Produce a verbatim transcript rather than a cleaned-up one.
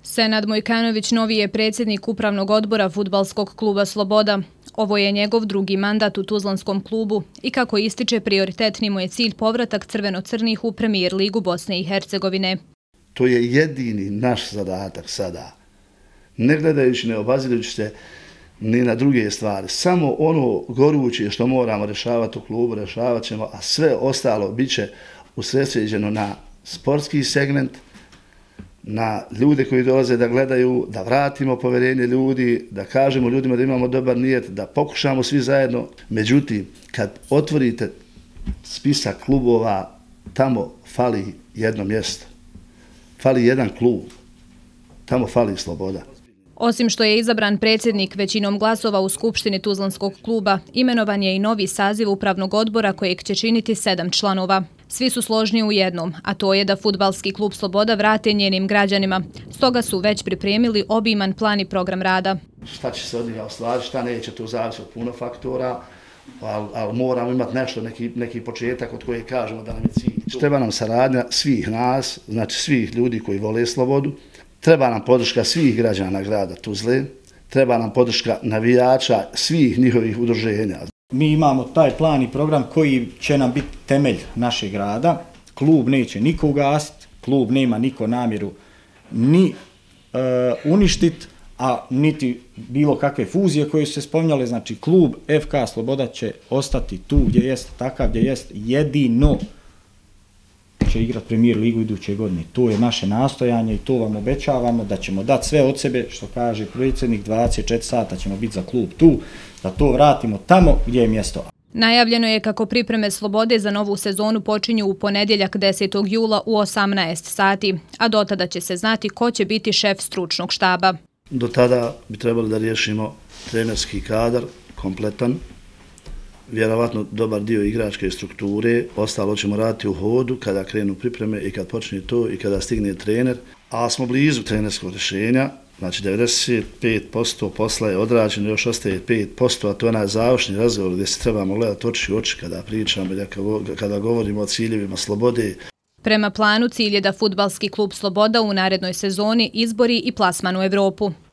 Senad Mojkanović novi je predsjednik upravnog odbora fudbalskog kluba Sloboda. Ovo je njegov drugi mandat u tuzlanskom klubu i kako ističe, prioritetni mu je cilj povratak crveno-crnih u Premier ligu Bosne i Hercegovine. To je jedini naš zadatak sada. Ne gledajući, ne obazirujući se ni na druge stvari. Samo ono goruće što moramo rješavati u klubu, rješavat ćemo, a sve ostalo bit će usredsređeno na sportski segment, na ljude koji dolaze da gledaju, da vratimo povjerenje ljudi, da kažemo ljudima da imamo dobar nijet, da pokušamo svi zajedno. Međutim, kad otvorite spisak klubova, tamo fali jedno mjesto. Fali jedan klub. Tamo fali Sloboda. Osim što je izabran predsjednik većinom glasova u Skupštini tuzlanskog kluba, imenovan je i novi saziv upravnog odbora kojeg će činiti sedam članova. Svi su složni u jednom, a to je da fudbalski klub Sloboda vrate njenim građanima. Stoga su već pripremili obiman plan i program rada. Šta će se od njega ostvariti, šta neće, to zavisi od puno faktora, ali, ali moramo imati nešto, neki, neki početak od koje kažemo da nam je cilj. Treba nam saradnja svih nas, znači svih ljudi koji vole Slobodu. Treba nam podrška svih građana grada Tuzle, treba nam podrška navijača svih njihovih udruženja. Mi imamo taj plan i program koji će nam biti temelj našeg rada. Klub neće niko ugasiti, klub nema niko namjeru ni e, uništiti, a niti bilo kakve fuzije koje su se spominjale. Znači klub F K Sloboda će ostati tu gdje jest, takav gdje jest, jedino će igrati Premier ligu iduće godine. To je naše nastojanje i to vam obećavamo da ćemo dati sve od sebe, što kaže predsjednik, dvadeset četiri sata ćemo biti za klub tu, da to vratimo tamo gdje je mjesto. Najavljeno je kako pripreme Slobode za novu sezonu počinju u ponedjeljak desetog jula u osamnaest sati, a do tada će se znati ko će biti šef stručnog štaba. Do tada bi trebali da riješimo trenerski kadar kompletan, vjerovatno dobar dio igračke strukture, ostalo ćemo raditi u hodu kada krenu pripreme i kad počne to i kada stigne trener, a smo blizu trenerskog rješenja, znači devedeset pet posto posla je odrađeno, još ostaje pet posto, a to je onaj završni razgovor gdje se trebamo gledati oči u oči kada pričamo, kada govorimo o ciljevima Slobode. Prema planu, cilj je da fudbalski klub Sloboda u narednoj sezoni izbori i plasman u Evropu.